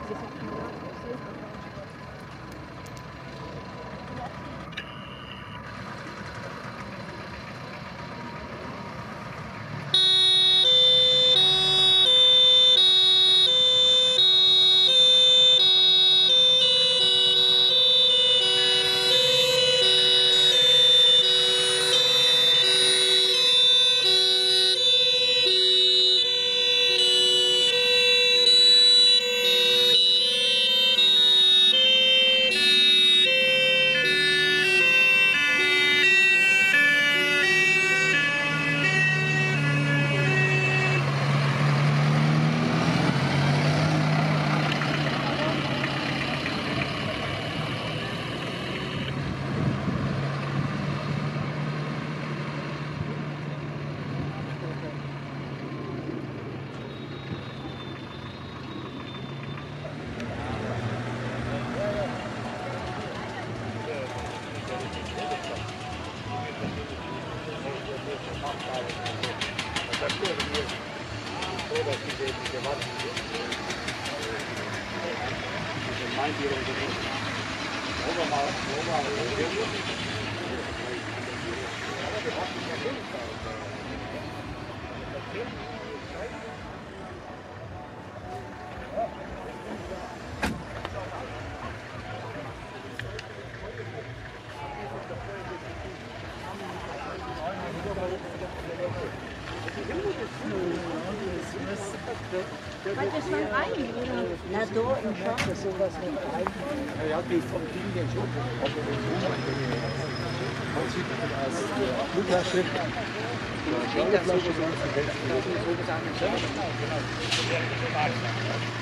Weil das schon rein, oder? Na, da im Schatten sowas nicht rein. Ja, die vom Ding den schon. Man sieht als Flugtasche. Die Flasche so zu helfen.